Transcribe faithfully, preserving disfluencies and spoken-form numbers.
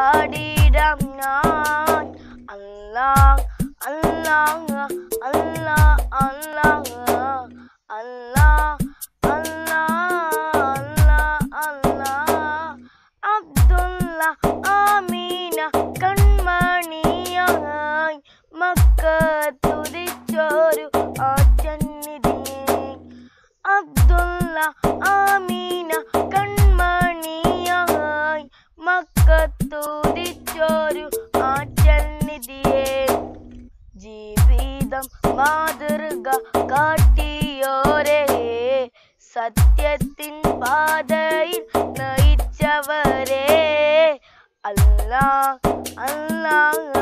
പാടിടാം ഞാൻ. അല്ലാഹ് അല്ലാഹ് അല്ലാഹ് അല്ലാഹ് അല്ലാഹ് അല്ലാഹ് അല്ലാഹ്. അബ്ദുള്ള ആമീന കൺമണിയായി മക്കത്തുദിച്ചൊരു ആറ്റന്നിധിയെ. അബ്ദുള്ള ആമീന കൺമണിയായി മക്കത്തുദിച്ചൊരു ആറ്റന്നിധിയെ. ജീവിതം മാതൃക കാട്ടിയോരേ, സത്യത്തിൻ പാതയിൽ നയിച്ചവരേ. അല്ലാഹ് അല്ലാഹ്